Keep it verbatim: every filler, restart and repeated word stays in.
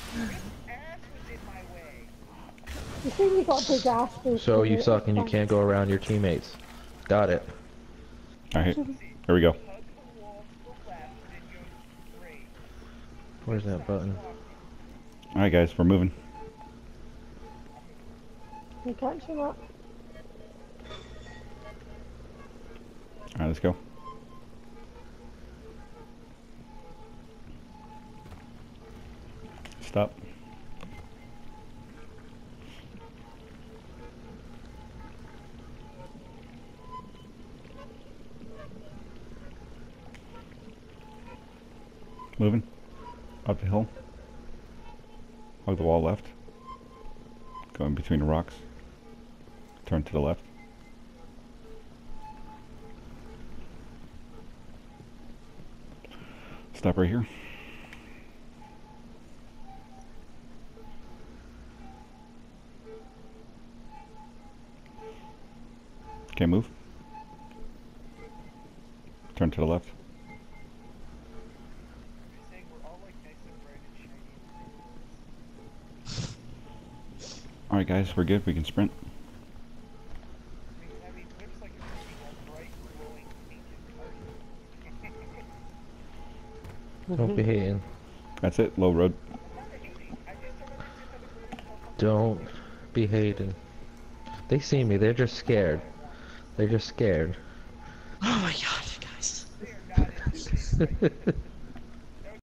You see, you got a big ass boost So with you it. suck It's and you fine. can't go around your teammates. Got it. Alright, here we go. Where's that button? Alright guys, we're moving. You catching up? Alright, let's go. Stop. Moving. Up the hill. Hug the wall left. Going between the rocks. Turn to the left. Stop right here. Okay, move. Turn to the left. Alright guys, we're good. We can sprint. Don't be hating. That's it. Low road. Don't be hating. They see me, they're just scared. They're just scared. Oh my god, guys.